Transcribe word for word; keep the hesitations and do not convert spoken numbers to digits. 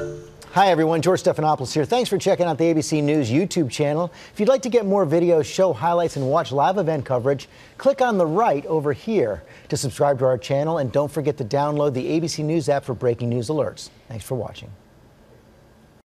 Hi everyone, George Stephanopoulos here. Thanks for checking out the A B C News YouTube channel. If you'd like to get more videos, show highlights, and watch live event coverage, click on the right over here to subscribe to our channel, and don't forget to download the A B C News app for breaking news alerts. Thanks for watching.